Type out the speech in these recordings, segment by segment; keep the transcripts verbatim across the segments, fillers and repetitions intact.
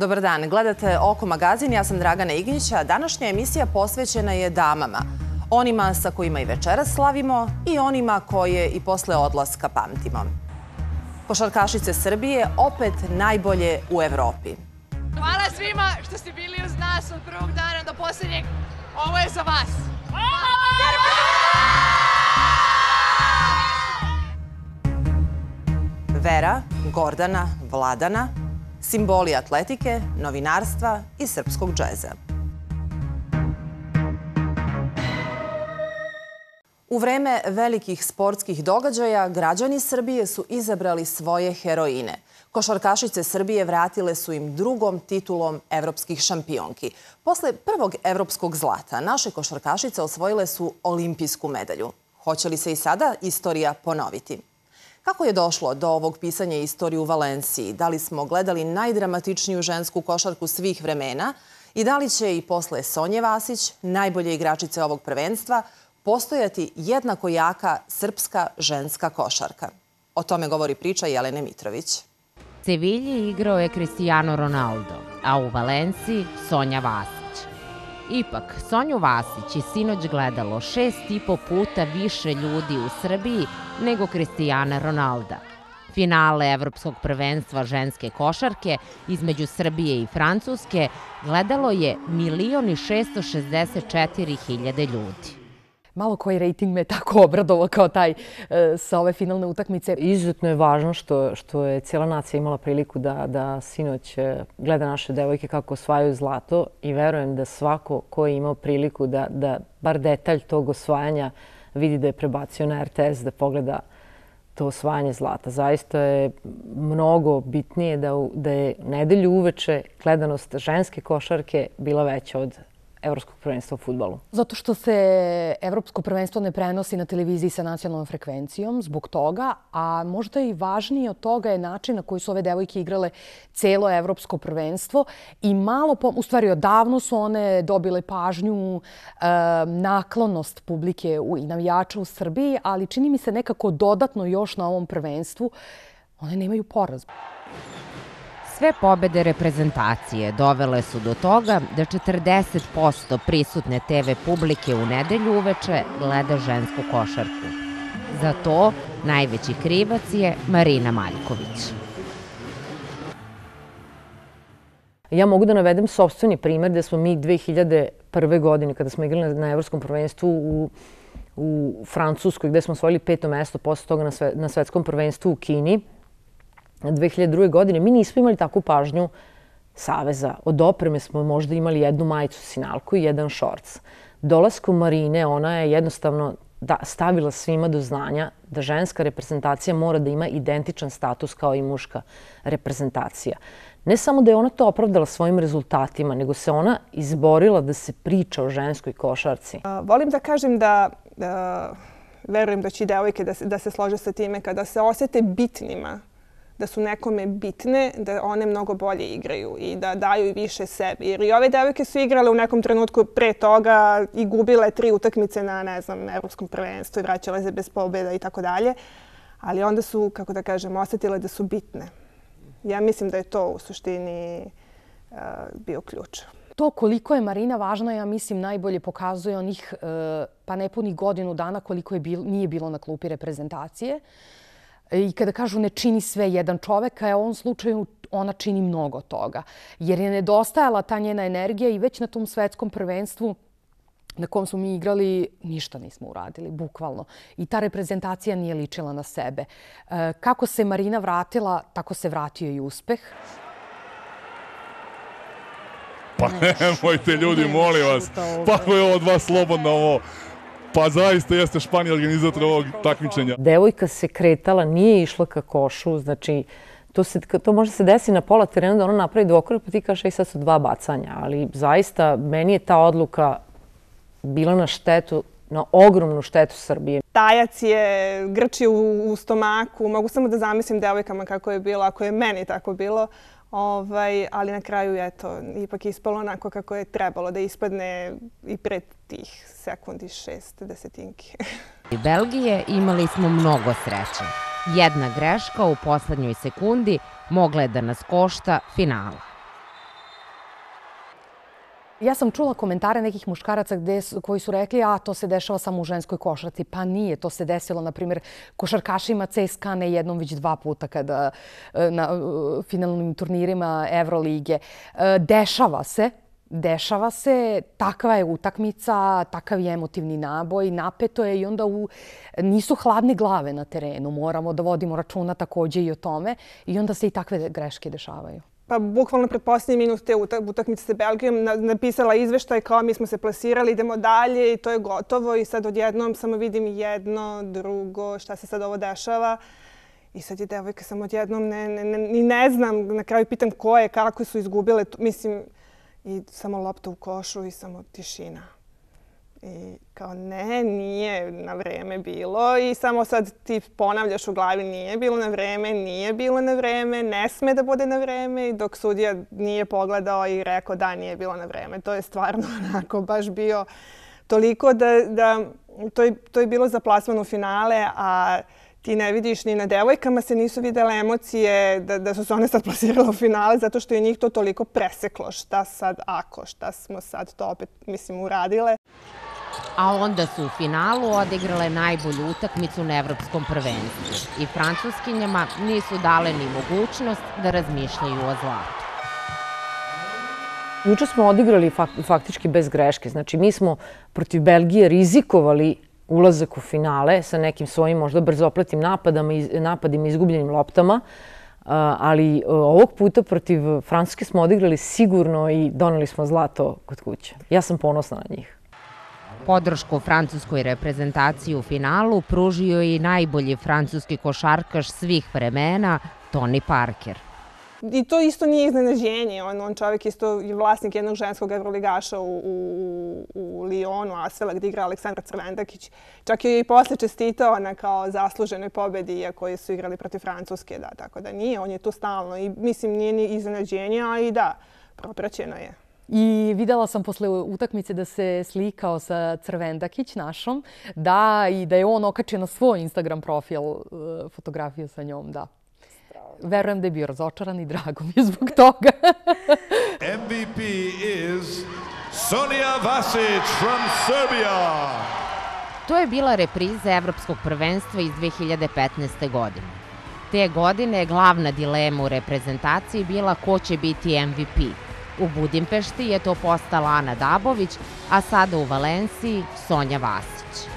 Dobar dan, gledate Oko magazin, ja sam Dragana Ignjić, a današnja emisija posvećena je damama. Onima sa kojima i večeras slavimo i onima koje i posle odlaska pamtimo. Košarkašice Srbije opet najbolje u Evropi. Hvala svima što ste bili uz nas od prvog dana do posljednjeg. Ovo je za vas. Vera, Gordana, Vladana, simboli atletike, novinarstva i srpskog džeza. U vreme velikih sportskih događaja građani Srbije su izabrali svoje heroine. Košarkašice Srbije vratile su im drugom titulom evropskih šampionki. Posle prvog evropskog zlata naše košarkašice osvojile su olimpijsku medalju. Hoće li se i sada istorija ponoviti? Kako je došlo do ovog pisanja istorije u Valenciji? Da li smo gledali najdramatičniju žensku košarku svih vremena? I da li će i posle Sonje Vasić, najbolje igračice ovog prvenstva, postojati jednako jaka srpska ženska košarka? O tome govori priča Jelene Mitrović. Sevilji igrao je Cristiano Ronaldo, a u Valenciji Sonja Vasić. Ipak, Sonju Vasić je sinoć gledalo šest i po puta više ljudi u Srbiji nego Cristiana Ronalda. Finale Evropskog prvenstva ženske košarke između Srbije i Francuske gledalo je milion i šesto šezdeset četiri hiljade ljudi. Malo koji rejting me tako obradovao kao taj sa ove finalne utakmice. Izuzetno je važno što, što je cijela nacija imala priliku da, da sinoć gleda naše devojke kako osvajaju zlato i verujem da svako ko je imao priliku da, da bar detalj tog osvajanja vidi da je prebacio na R T S da pogleda to osvajanje zlata. Zaista je mnogo bitnije da, da je nedelju uveče gledanost ženske košarke bila veća od Evropskog prvenstva u fudbalu. Zato što se Evropsko prvenstvo ne prenosi na televiziji sa nacionalnom frekvencijom, zbog toga, a možda i važnije od toga je način na koji su ove devojke igrale celo Evropsko prvenstvo i malo, u stvari odavno su one dobile pažnju, naklonost publike i navijača u Srbiji, ali čini mi se nekako dodatno još na ovom prvenstvu, one nemaju poraz. Sve pobede reprezentacije dovele su do toga da četrdeset posto prisutne te ve publike u nedelju uveče gleda žensku košarku. Za to najveći krivac je Marina Maljković. Ja mogu da navedem sopstveni primjer da smo mi dve hiljade prve. godine, kada smo igrali na Evropskom prvenstvu u, u Francuskoj, gde smo osvojili peto mesto, posle toga na, sve, na svetskom prvenstvu u Kini, dve hiljade druge. godine, mi nismo imali takvu pažnju Saveza. Od opreme smo možda imali jednu majicu sinalku i jedan šorc. Dolaskom Marine, ona je jednostavno da, stavila svima do znanja da ženska reprezentacija mora da ima identičan status kao i muška reprezentacija. Ne samo da je ona to opravdala svojim rezultatima, nego se ona izborila da se priča o ženskoj košarci. Volim da kažem da, da verujem da će i devojke da se, da se slože sa time kada se osete bitnima, da su nekome bitne, da one mnogo bolje igraju i da daju i više sebi. Jer i ove devojke su igrale u nekom trenutku pre toga i gubile tri utakmice na, ne znam, Evropskom prvenstvu i vraćale se bez pobjeda i tako dalje. Ali onda su, kako da kažem, osjetile da su bitne. Ja mislim da je to u suštini uh, bio ključ. To koliko je Marina važna, ja mislim, najbolje pokazuje onih uh, pa nepunih godinu dana koliko je bil, nije bilo na klupi reprezentacije. I kada kažu ne čini sve jedan čovek, a u ovom slučaju ona čini mnogo toga. Jer je nedostajala ta njena energija i već na tom svetskom prvenstvu na kom smo mi igrali, ništa nismo uradili, bukvalno. I ta reprezentacija nije ličila na sebe. Kako se Marina vratila, tako se vratio i uspeh. Pa nemojte ljudi, molim vas. Pa je ovo od vas slobodno ovo. Pa zaista jeste Španija organizator ovog takmičenja. Devojka se kretala, nije išla ka košu, znači to, se, to može se desi na pola terena da ona napravi dvokorak pa ti kažeš ej sad su dva bacanja, ali zaista meni je ta odluka bila na štetu, na ogromnu štetu Srbije. Tajac je grčio u, u stomaku, mogu samo da zamislim devojkama kako je bilo, ako je meni tako bilo. Ovaj, ali na kraju eto, ipak ispalo onako kako je trebalo da ispadne i pred tih sekundi šest desetinki. U Belgije imali smo mnogo sreće. Jedna greška u poslednjoj sekundi mogla je da nas košta finala. Ja sam čula komentare nekih muškaraca gde su, koji su rekli a to se dešava samo u ženskoj košarci. Pa nije, to se desilo, na primjer, košarkašima C S K A ne jednom, već dva puta kada na finalnim turnirima Evrolige. Dešava se, dešava se, takva je utakmica, takav je emotivni naboj, napeto je i onda u, nisu hladne glave na terenu. Moramo da vodimo računa takođe i o tome i onda se i takve greške dešavaju. Pa bukvalno pred posljednji minut te utakmice sa Belgijom napisala izveštaj kao mi smo se plasirali, idemo dalje i to je gotovo i sad odjednom samo vidim jedno, drugo, šta se sad ovo dešava. I sad je devojka samo odjednom, ne, ne, ne, ni ne znam, na kraju pitam ko je, kako su izgubile, mislim, i samo lopta u košu i samo tišina. I kao ne, nije na vreme bilo i samo sad ti ponavljaš u glavi nije bilo na vreme, nije bilo na vreme, ne sme da bude na vreme i dok sudija nije pogledao i rekao da nije bilo na vreme. To je stvarno onako baš bio toliko da, da to, je, to je bilo za plasman u finale, a ti ne vidiš ni na devojkama se nisu videle emocije da, da su se one sad plasirale u finale zato što je njih to toliko preseklo. Šta sad ako, šta smo sad to opet, mislim, uradile. A onda su u finalu odigrale najbolju utakmicu na evropskom prvenstvu i Francuskinjama nisu dale ni mogućnost da razmišljaju o zlatu. Juče smo odigrali faktički bez greške. Znači, mi smo protiv Belgije rizikovali ulazak u finale sa nekim svojim možda brzopletim napadima i izgubljenim loptama, ali ovog puta protiv Francuske smo odigrali sigurno i doneli smo zlato kod kuće. Ja sam ponosna na njih. Podršku francuskoj reprezentaciji u finalu pružio i najbolji francuski košarkaš svih vremena, Tony Parker. I to isto nije iznenađenje. On, on čovjek isto je vlasnik jednog ženskog evroligaša u, u, u Lyonu, Asvela, gdje igra Aleksandar Crvendakić. Čak je i posle čestitao na kao zasluženoj pobedi, koji su igrali protiv Francuske. Da, tako da nije, on je tu stalno. I mislim, nije ni iznenađenje, ali da, propraćeno je. I videla sam posle utakmice da se slikao sa Crvendakić našom, da, i da je on okačio na svoj Instagram profil fotografiju sa njom, da. Verujem da je bio razočaran i drago mi je zbog toga. M V P is Sonja Vasić from Serbia. To je bila repriza Evropskog prvenstva iz dve hiljade petnaeste. godine. Te godine je glavna dilema u reprezentaciji bila ko će biti M V P. U Budimpešti je to postala Ana Dabović, a sada u Valenciji Sonja Vasić.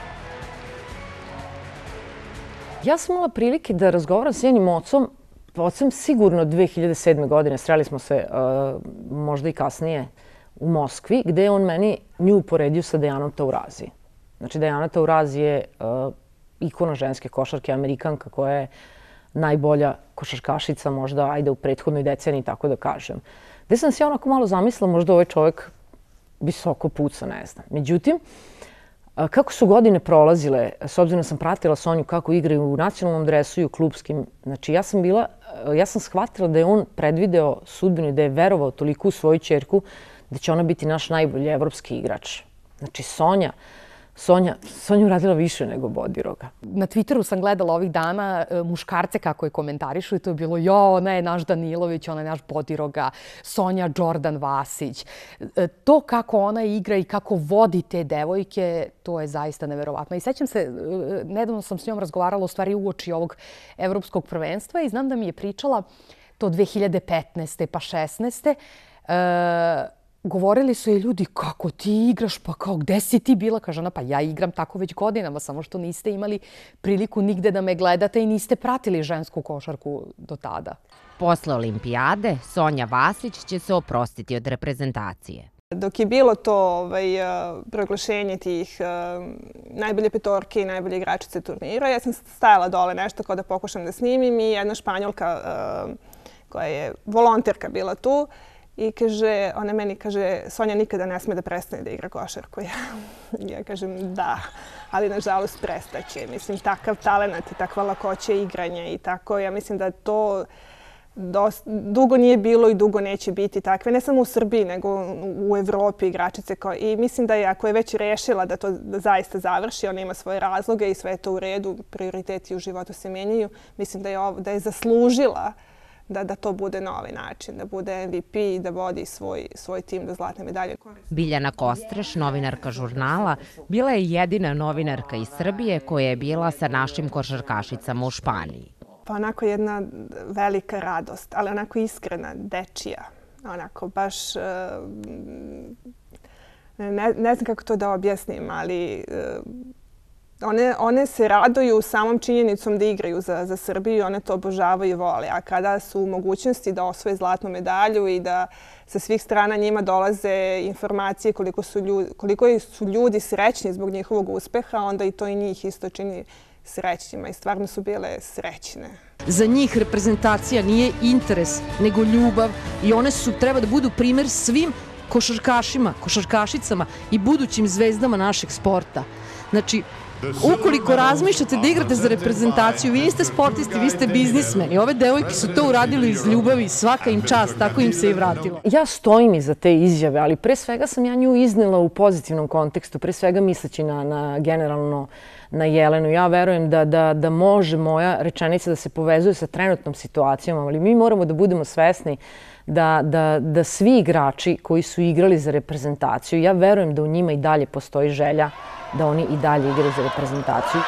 Ja sam imala prilike da razgovaram s njenim ocom, ocem sigurno dve hiljade sedme. godine, sreli smo se uh, možda i kasnije u Moskvi, gde je on meni nju uporedio sa Dejanom Taurazi. Znači, Dejana Taurazi je uh, ikona ženske košarke, Amerikanka koja je najbolja košarkašica možda, ajde, u prethodnoj deceniji, tako da kažem. Gde sam se onako malo zamislila, možda ovaj čovjek visoko puca, ne znam. Međutim, kako su godine prolazile, s obzirom da sam pratila Sonju kako igraju u nacionalnom dresu i u klubskim, znači ja sam bila, ja sam shvatila da je on predvideo sudbinu i da je verovao toliko u svoju ćerku da će ona biti naš najbolji evropski igrač. Znači Sonja, Sonja, Sonja uradila više nego Bodiroga. Na Twitteru sam gledala ovih dana muškarce kako je komentarišu i to je bilo jo, ona je naš Danilović, ona je naš Bodiroga, Sonja Đordan Vasić. To kako ona igra i kako vodi te devojke, to je zaista neverovatno. I sećam se, nedavno sam s njom razgovarala u stvari uoči ovog evropskog prvenstva i znam da mi je pričala to dve hiljade petnaeste. pa šesnaeste. Govorili su je ljudi kako ti igraš, pa kao gde si ti bila? Kaže ona, pa ja igram tako već godinama, samo što niste imali priliku nigde da me gledate i niste pratili žensku košarku do tada. Posle olimpijade, Sonja Vasić će se oprostiti od reprezentacije. Dok je bilo to ovaj, proglašenje tih uh, najbolje petorke i najbolje igračice turnira, ja sam stajala dole nešto kao da pokušam da snimim i jedna Španjolka uh, koja je volonterka bila tu. I kaže, ona meni kaže, Sonja nikada ne sme da prestane da igra košarku. Ja, ja kažem da, ali nažalost prestaće. Mislim, takav talenat i takva lakoća igranja i tako. Ja mislim da to dost, dugo nije bilo i dugo neće biti takve. Ne samo u Srbiji, nego u Evropi igračice. Kao, i mislim da je, ako je već rešila da to da zaista završi, ona ima svoje razloge i sve je to u redu, prioriteti u životu se menjaju. Mislim da je, ovo, da je zaslužila da, da to bude na ovaj način, da bude M V P i da vodi svoj, svoj tim do zlatne medalje. Biljana Kostreš, novinarka žurnala, bila je jedina novinarka iz Srbije koja je bila sa našim košarkašicama u Španiji. Pa onako jedna velika radost, ali onako iskrena, dečija. Onako baš, ne, ne znam kako to da objasnim, ali one, one se raduju samom činjenicom da igraju za, za Srbiju, one to obožavaju i vole. A kada su u mogućnosti da osvoje zlatnu medalju i da sa svih strana njima dolaze informacije koliko su ljudi, koliko su ljudi srećni zbog njihovog uspeha, onda i to i njih isto čini srećnima i stvarno su bile srećne. Za njih reprezentacija nije interes, nego ljubav i one su treba da budu primer svim košarkašima, košarkašicama i budućim zvezdama našeg sporta. Znači, ukoliko razmišljate da igrate za reprezentaciju, vi niste sportisti, vi ste biznismeni. Ove devojke su to uradili iz ljubavi, svaka im čast, tako im se i vratilo. Ja stojim iza te izjave, ali pre svega sam ja nju iznela u pozitivnom kontekstu, pre svega misleći na, na generalno na Jelenu. Ja verujem da, da, da može moja rečenica da se povezuje sa trenutnom situacijom, ali mi moramo da budemo svesni da, da, da svi igrači koji su igrali za reprezentaciju, ja verujem da u njima i dalje postoji želja da oni i dalje igraju za reprezentaciju.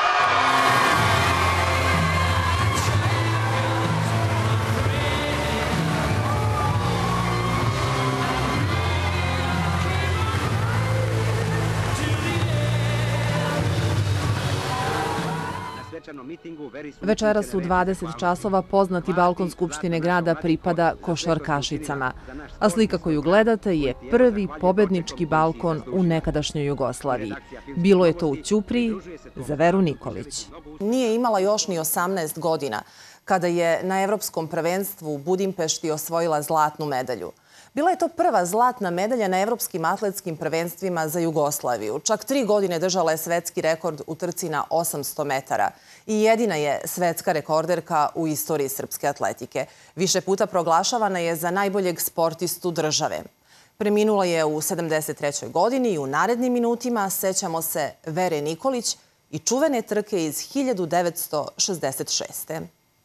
Večeras u dvadeset časova poznati balkon Skupštine grada pripada košarkašicama, a slika koju gledate je prvi pobednički balkon u nekadašnjoj Jugoslaviji. Bilo je to u Ćupriji za Veru Nikolić. Nije imala još ni osamnaest godina kada je na Evropskom prvenstvu u Budimpešti osvojila zlatnu medalju. Bila je to prva zlatna medalja na Evropskim atletskim prvenstvima za Jugoslaviju. Čak tri godine držala je svetski rekord u trci na osamsto metara i jedina je svetska rekorderka u istoriji srpske atletike. Više puta proglašavana je za najboljeg sportistu države. Preminula je u sedamdeset trećoj godini i u narednim minutima sećamo se Vere Nikolić i čuvene trke iz hiljadu devetsto šezdeset šeste.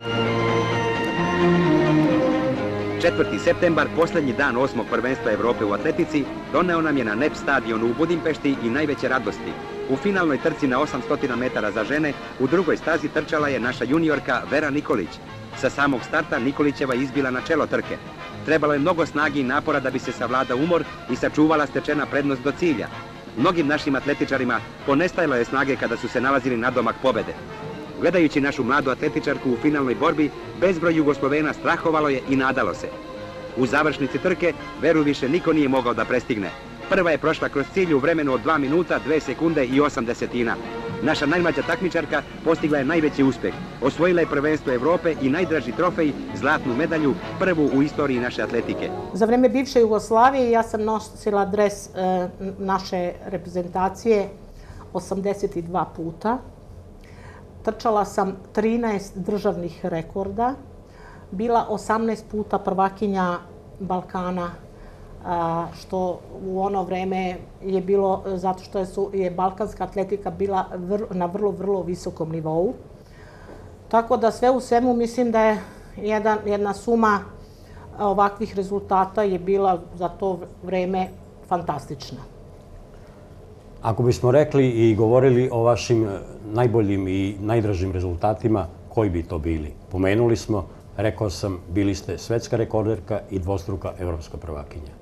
četvrti septembar, posljednji dan osmog prvenstva Evrope u atletici, doneo nam je na N E P stadionu u Budimpešti i najveće radosti. U finalnoj trci na osamsto metara za žene, u drugoj stazi trčala je naša juniorka Vera Nikolić. Sa samog starta Nikolićeva izbila na čelo trke. Trebalo je mnogo snagi i napora da bi se savladao umor i sačuvala stečena prednost do cilja. Mnogim našim atletičarima ponestajalo je snage kada su se nalazili nadomak pobede. Gledajući našu mladu atletičarku u finalnoj borbi, bezbroj Jugoslovena strahovalo je i nadalo se. U završnici trke Veru više niko nije mogao da prestigne. Prva je prošla kroz cilj u vremenu od dva minuta, dve sekunde i osam desetina. Naša najmlađa takmičarka postigla je najveći uspeh. Osvojila je prvenstvo Evrope i najdraži trofej, zlatnu medalju, prvu u istoriji naše atletike. Za vreme bivše Jugoslavije ja sam nosila dres e, naše reprezentacije osamdeset dva puta. Trčala sam trinaest državnih rekorda, bila osamnaest puta prvakinja Balkana, što u ono vreme je bilo zato što je balkanska atletika bila na vrlo, vrlo visokom nivou. Tako da sve u svemu mislim da je jedan, jedna suma ovakvih rezultata je bila za to vreme fantastična. Ako bismo rekli i govorili o vašim najboljim i najdražim rezultatima, koji bi to bili? Pomenuli smo, rekao sam, bili ste svetska rekorderka i dvostruka evropska prvakinja.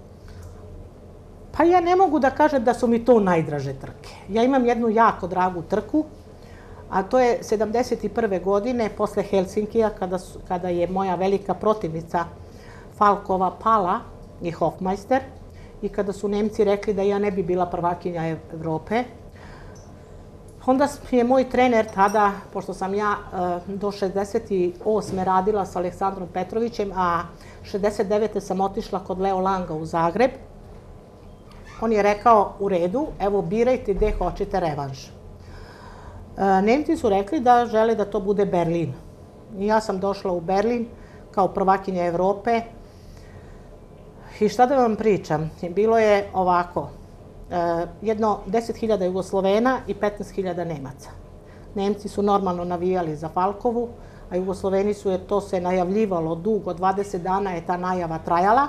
Pa ja ne mogu da kažem da su mi to najdraže trke. Ja imam jednu jako dragu trku, a to je sedamdeset prve godine, posle Helsinkija, kada, su, kada je moja velika protivnica Falkova pala i Hofmeister, i kada su Nemci rekli da ja ne bi bila prvakinja Evrope. Onda je moj trener tada, pošto sam ja do šezdeset osme radila sa Aleksandrom Petrovićem, a šezdeset devete sam otišla kod Leo Langa u Zagreb, on je rekao, u redu, evo birajte gde hoćete revanš. Nemci su rekli da žele da to bude Berlin. I ja sam došla u Berlin kao prvakinja Evrope. I šta da vam pričam, bilo je ovako, jedno deset hiljada Jugoslovena i petnaest hiljada Nemaca. Nemci su normalno navijali za Falkovu, a Jugosloveni su je to se najavljivalo dugo, dvadeset dana je ta najava trajala.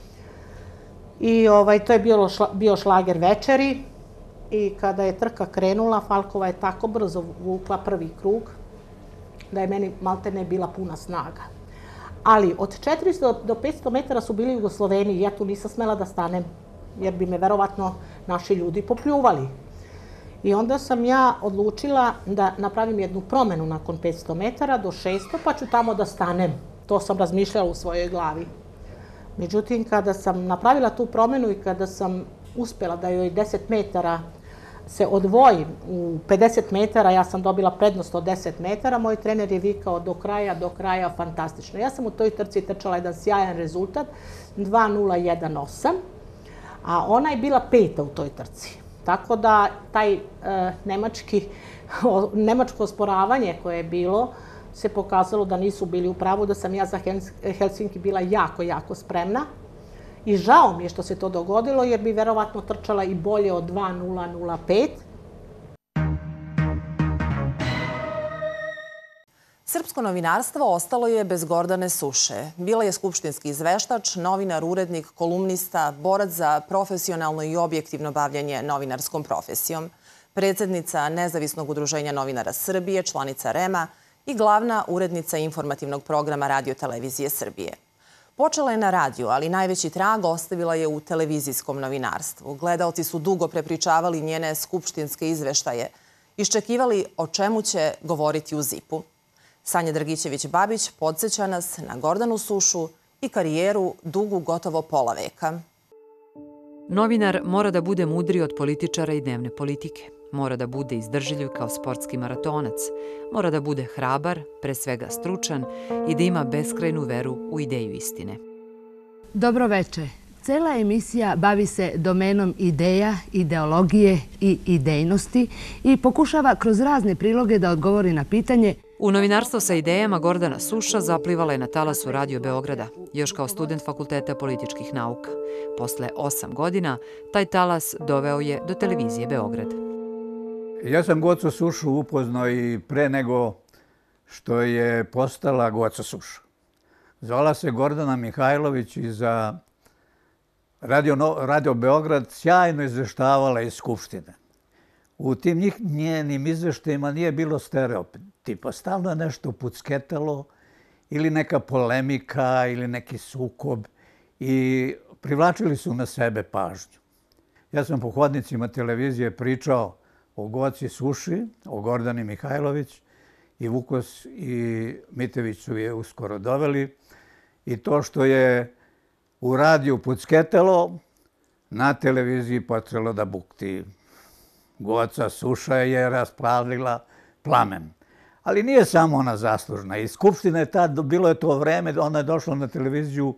I ovaj, to je bio, šla, bio šlager večeri i kada je trka krenula, Falkova je tako brzo vukla prvi krug da je meni maltene bila puna snaga. Ali od četiristo do petsto metara su bili Jugosloveni i ja tu nisam smela da stanem, jer bi me verovatno naši ljudi popljuvali. I onda sam ja odlučila da napravim jednu promenu nakon petsto metara do šesto, pa ću tamo da stanem. To sam razmišljala u svojoj glavi. Međutim, kada sam napravila tu promenu i kada sam uspjela da joj deset metara se odvojim u pedeset metara, ja sam dobila prednost od deset metara, moj trener je vikao do kraja, do kraja, fantastično. Ja sam u toj trci trčala jedan sjajan rezultat, dva nula jedan osam, a ona je bila peta u toj trci. Tako da taj e, nemački, o, nemačko osporavanje koje je bilo se pokazalo da nisu bili u pravu, da sam ja za Helsinki bila jako, jako spremna. I žao mi je što se to dogodilo, jer bi verovatno trčala i bolje od dva nula nula pet. Srpsko novinarstvo ostalo je bez Gordane Suše. Bila je skupštinski izveštač, novinar, urednik, kolumnista, borac za profesionalno i objektivno bavljanje novinarskom profesijom, predsjednica Nezavisnog udruženja novinara Srbije, članica REM-a i glavna urednica informativnog programa Radio-televizije Srbije. Počela je na radiju, ali najveći trag ostavila je u televizijskom novinarstvu. Gledaoci su dugo prepričavali njene skupštinske izveštaje, iščekivali o čemu će govoriti u zipu. Sanja Dragićević-Babić podsjeća nas na Gordanu Sušu i karijeru dugu gotovo pola veka. Novinar mora da bude mudriji od političara i dnevne politike. Mora da bude izdržljiv kao sportski maratonac. Mora da bude hrabar, pre svega stručan i da ima beskrajnu veru u ideju istine. Dobro veče. Cela emisija bavi se domenom ideja, ideologije i idejnosti i pokušava kroz razne priloge da odgovori na pitanje. U novinarstvo sa idejama Gordana Suša zaplivala je na talasu Radio Beograda, još kao student Fakulteta političkih nauka. Posle osam godina, taj talas doveo je do televizije Beograd. Ja sam Gocu Sušu upoznao i pre nego što je postala Goca Suša. Zvala se Gordana Mihajlović i za Radio, Radio Beograd sjajno izveštavala iz Skupštine. U tim njih, njenim izveštajima nije bilo stereotipa. Stalno je nešto pucketalo ili neka polemika ili neki sukob i privlačili su na sebe pažnju. Ja sam po hodnicima televizije pričao o Goci Suši, o Gordani Mihajlović i Vukos i Mitević su je uskoro doveli. I to što je u radiju pucketalo, na televiziji počelo da bukti. Goca Suša je rasplavila plamen. Ali nije samo ona zaslužna. I Skupština je tad, bilo je to vreme, ona je došla na televiziju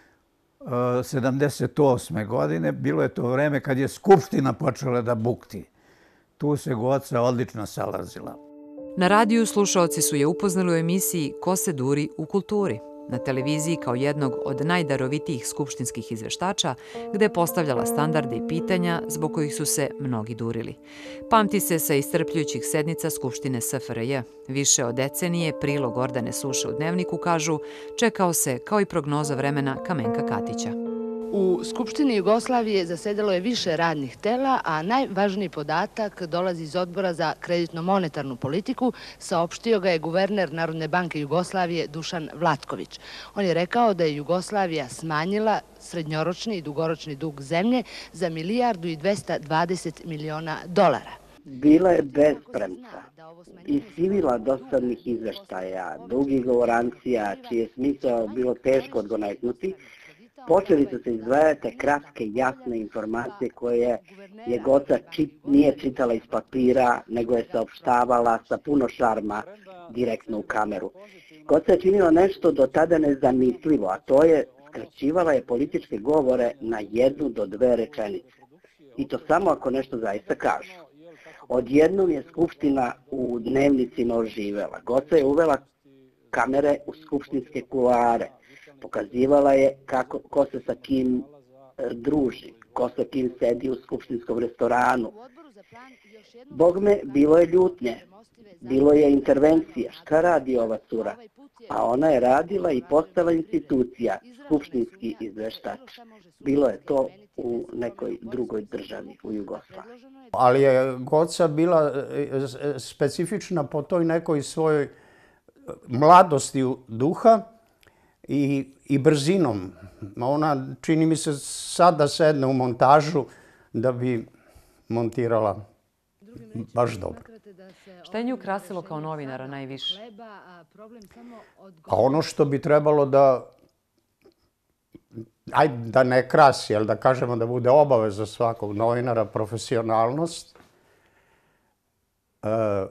sedamdeset osme godine, bilo je to vreme kad je Skupština počela da bukti. Tu se Goca odlično salazila. Na radiju slušaoci su je upoznali u emisiji Ko se duri u kulturi. Na televiziji kao jednog od najdarovitijih skupštinskih izveštača, gde je postavljala standarde i pitanja zbog kojih su se mnogi durili. Pamti se sa iscrpljujućih sednica Skupštine S F R J. Više od decenije prilog Gordane Suše u Dnevniku, kažu, čekao se kao i prognoza vremena Kamenka Katića. U Skupštini Jugoslavije zasedalo je više radnih tela, a najvažniji podatak dolazi iz Odbora za kreditno-monetarnu politiku, saopštio ga je guverner Narodne banke Jugoslavije Dušan Vlatković. On je rekao da je Jugoslavija smanjila srednjoročni i dugoročni dug zemlje za milijardu i dvesta dvadeset miliona dolara. Bila je bespremca i sivila dosadnih izveštaja, dugih govorancija, čije smisao bilo teško odgonetnuti. Počeli su se izdvajati kratke, jasne informacije koje je Goca čit, nije čitala iz papira, nego je saopštavala sa puno šarma direktno u kameru. Goca je činila nešto do tada nezamislivo, a to je skraćivala je političke govore na jednu do dve rečenice. I to samo ako nešto zaista kažu. Odjednom je Skupština u dnevnicima oživela. Goca je uvela kamere u skupštinske kuloare. Pokazivala je kako, ko se sa kim druži, ko sa kim sedi u skupštinskom restoranu. Bogme, bilo je ljutnje, bilo je intervencija. Šta radi ova cura? A ona je radila i postala institucija, skupštinski izveštač. Bilo je to u nekoj drugoj državi, u Jugoslaviji. Ali je Goca bila specifična po toj nekoj svojoj mladosti duha i, i brzinom. Ona, čini mi se, sad da sedne u montažu da bi montirala baš dobro. Šta je nju krasilo kao novinara najviše? A ono što bi trebalo da, ajde da ne krasi, ali da kažemo da bude obaveza svakog novinara, profesionalnost, e,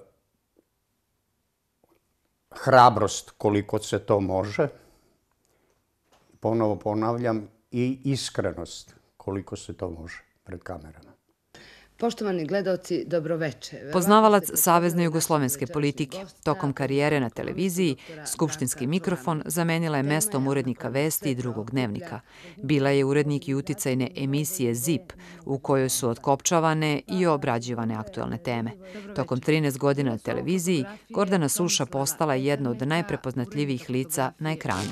hrabrost koliko se to može, ponovo ponavljam, i iskrenost koliko se to može pred kamerama. Poštovani gledaoci, dobroveče. Poznavalac savezne jugoslovenske politike. Tokom karijere na televiziji, skupštinski mikrofon zamenila je mestom urednika vesti i drugog dnevnika. Bila je urednik i uticajne emisije ZIP, u kojoj su otkopčavane i obrađivane aktuelne teme. Tokom trinaest godina na televiziji, Gordana Suša postala jedna od najprepoznatljivijih lica na ekranu.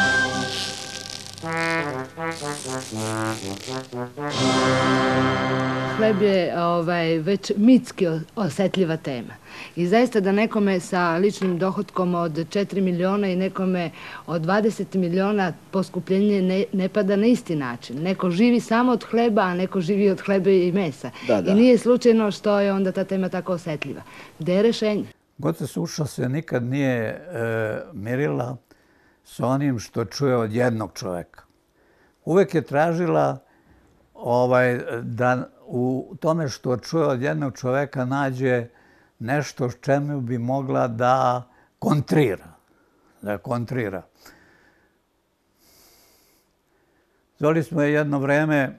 Hleb je ovaj, već mitski osetljiva tema. I zaista da nekome sa ličnim dohotkom od četiri miliona i nekome od dvadeset miliona poskupljenje ne, ne pada na isti način. Neko živi samo od hleba, a neko živi od hleba i mesa. Da, da. I nije slučajno što je onda ta tema tako osetljiva. Gde je rešenje? Goca Suša se nikad nije e, mirila sa onim što čuje od jednog čoveka. Uvek je tražila ovaj, da u tome što čuje od jednog čoveka nađe nešto s čemu bi mogla da kontrira. Da kontrira. Zvali smo je jedno vreme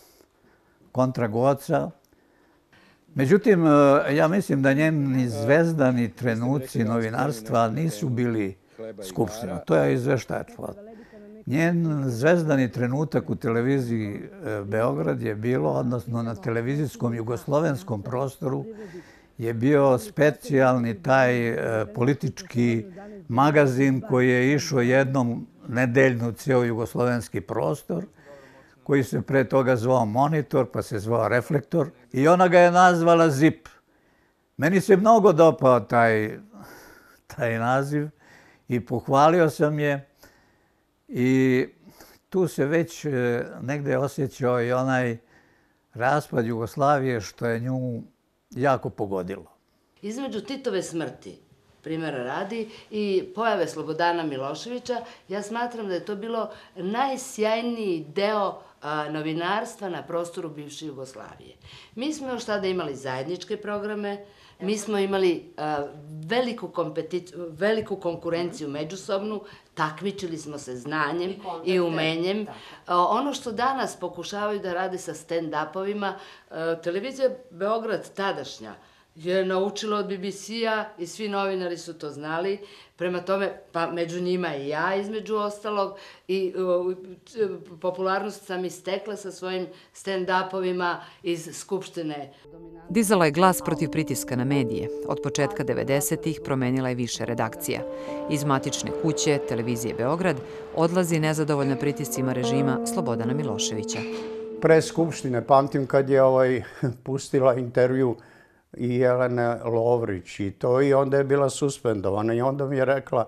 kontra Goca. Međutim, ja mislim da njeni zvezdani trenuci novinarstva nisu bili skupština. To je izveštačstvo. Njen zvezdani trenutak u televiziji Beograd je bilo, odnosno na televizijskom jugoslovenskom prostoru, je bio specijalni taj politički magazin koji je išao jednom nedeljno cijel jugoslovenski prostor, koji se pre toga zvao Monitor, pa se zvao Reflektor. I ona ga je nazvala ZIP. Meni se mnogo dopao taj, taj naziv i pohvalio sam je. I tu se već negde osjećao i onaj raspad Jugoslavije što je nju jako pogodilo. Između Titove smrti, primjera radi, i pojave Slobodana Miloševića, ja smatram da je to bilo najsjajniji deo a, novinarstva na prostoru bivše Jugoslavije. Mi smo još tada imali zajedničke programe, mi smo imali a, veliku, veliku konkurenciju međusobnu, takmičili smo se znanjem i, i umenjem. A, ono što danas pokušavaju da rade sa stand-upovima, televizija Beograd tadašnja je naučila od B B C-a i svi novinari su to znali. Prema tome, pa među njima i ja između ostalog, i uh, popularnost sam istekla sa svojim stand-upovima iz Skupštine. Dizala je glas protiv pritiska na medije. Od početka devedesetih promenila je više redakcija. Iz matične kuće, televizije Beograd, odlazi nezadovoljna pritiscima režima Slobodana Miloševića. Pre Skupštine pamtim kad je ovaj, pustila intervju i Jelena Lovrić i to, i onda je bila suspendovana i onda mi je rekla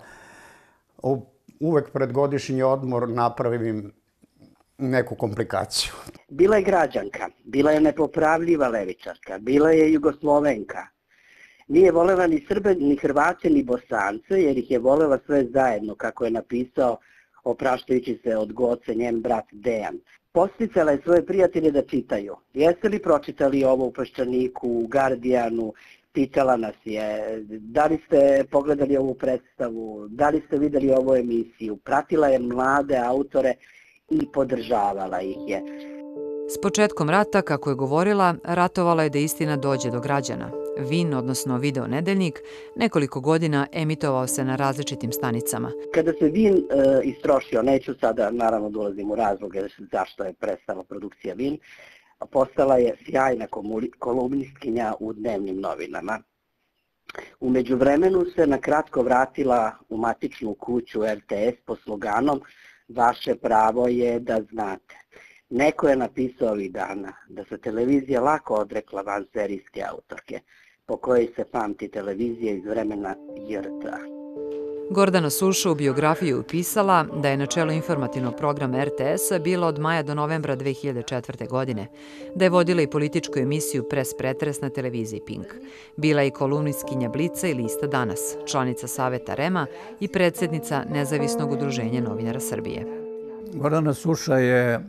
uvek pred godišnji odmor napravim neku komplikaciju. Bila je građanka, bila je nepopravljiva levičarka, bila je Jugoslovenka. Nije volela ni Srbe, ni Hrvate, ni Bosance, jer ih je volela sve zajedno, kako je napisao, opraštajući se od Goce, njen brat Dejan. Posticala je svoje prijatelje da čitaju. Jeste li pročitali ovo u Peščaniku, u Guardianu? Pitala nas je. Da li ste pogledali ovu predstavu? Da li ste videli ovu emisiju? Pratila je mlade autore i podržavala ih je. S početkom rata, kako je govorila, ratovala je da istina dođe do građana. Vin, odnosno video nedeljnik, nekoliko godina emitovao se na različitim stanicama. Kada se Vin e, istrošio, neću sada naravno da ulazim u razloge zašto je prestala produkcija Vin, postala je sjajna kolumnistkinja u dnevnim novinama. U međuvremenu se na kratko vratila u matičnu kuću R T S po sloganom "Vaše pravo je da znate". Neko je napisao ovih dana da se televizija lako odrekla vanserijske autorke, po kojoj se pamti televizija iz vremena J R T-a. Gordana Suša u biografiji upisala da je na čelu informativnog programa R T S-a bila od maja do novembra dve hiljade četvrte. godine, da je vodila i političku emisiju Pres pretres na televiziji Pink. Bila je i kolumnistkinja Blica i lista Danas, članica Saveta R E M-a i predsjednica Nezavisnog udruženja novinara Srbije. Gordana Suša je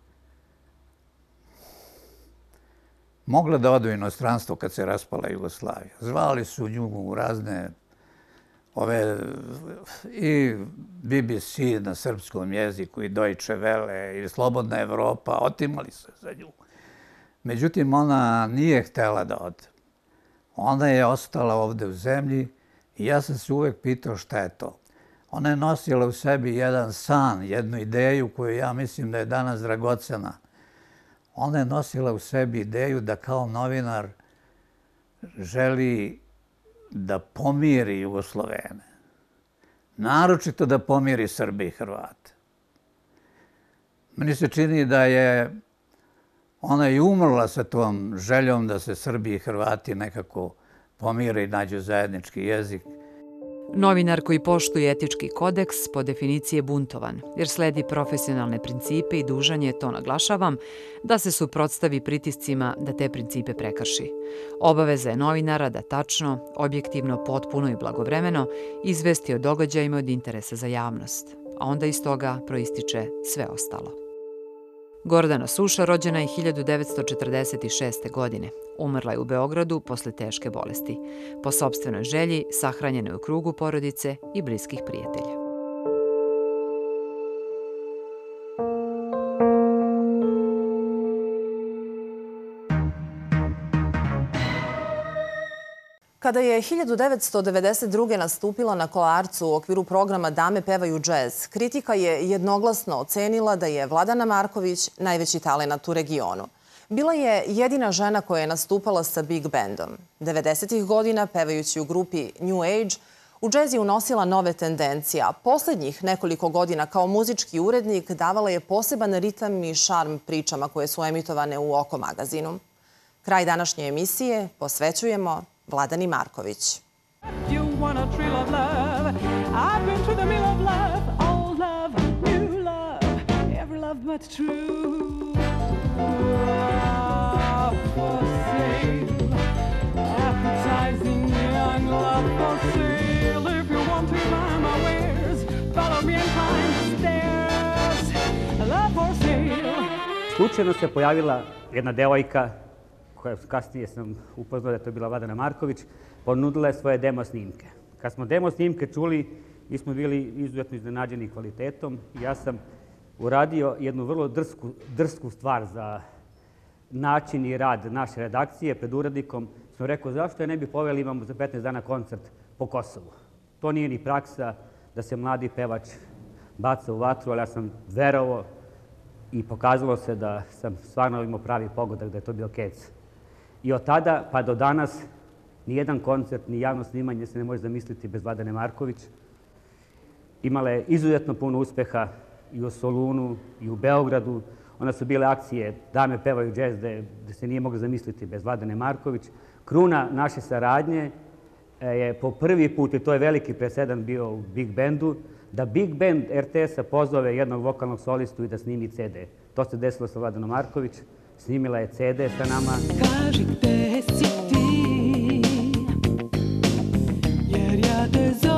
mogla da ode u inostranstvo kad se raspala Jugoslavija. Zvali su nju u razne ove i B B C na srpskom jeziku i Deutsche Welle i Slobodna Evropa, otimali se za nju. Međutim, ona nije htela da ode. Ona je ostala ovde u zemlji i ja sam se uvek pitao šta je to. Ona je nosila u sebi jedan san, jednu ideju koju ja mislim da je danas dragocena. Ona je nosila u sebi ideju da kao novinar želi da pomiri Jugoslovene. Naročito da pomiri Srbe i Hrvate. Meni se čini da je ona i umrla sa tom željom da se Srbi i Hrvati nekako pomire i nađu zajednički jezik. Novinar koji poštuje etički kodeks po definiciji je buntovan, jer sledi profesionalne principe i dužan je, to naglašavam, da se suprotstavi pritiscima da te principe prekrši. Obaveza je novinara da tačno, objektivno, potpuno i blagovremeno izvesti o događajima od interesa za javnost, a onda iz toga proističe sve ostalo. Gordana Suša rođena je hiljadu devetsto četrdeset šeste. godine. Umrla je u Beogradu posle teške bolesti. Po sopstvenoj želji sahranjena je u krugu porodice i bliskih prijatelja. Kada je hiljadu devetsto devedeset druge. nastupila na Kolarcu u okviru programa Dame pevaju džez, kritika je jednoglasno ocenila da je Vladana Marković najveći talenat u regionu. Bila je jedina žena koja je nastupala sa Big Bandom. devedesetih godina, pevajući u grupi New Age, u džez je unosila nove tendencije, a poslednjih nekoliko godina kao muzički urednik davala je poseban ritam i šarm pričama koje su emitovane u Oko magazinu. Kraj današnje emisije posvećujemo Vladani Marković. Slučajno se pojavila jedna devojka, koja kasnije sam upoznao da je to bila Vladana Marković, ponudila je svoje demo snimke. Kad smo demo snimke čuli, mi smo bili izuzetno iznenađeni kvalitetom. Ja sam uradio jednu vrlo drsku, drsku stvar za način i rad naše redakcije. Pred urednikom sam rekao zašto je ne bi poveli, imamo za petnaest dana koncert po Kosovu. To nije ni praksa da se mladi pevač baca u vatru, ali ja sam verovao i pokazalo se da sam stvarno imao pravi pogodak da je to bio kec. I od tada pa do danas nijedan koncert, ni javno snimanje se ne može zamisliti bez Vladane Marković. Imala je izuzetno puno uspeha i u Solunu i u Beogradu. Onda su bile akcije Dame pevaju džez gde se nije moglo zamisliti bez Vladane Marković. Kruna naše saradnje je po prvi put, i to je veliki presedan bio u Big Bandu, da Big Band R T S-a pozove jednog vokalnog solistu i da snimi C D. To se desilo sa Vladanom Marković. Snimila je C D sa nama. Kaži gde si ti, jer ja te zovem.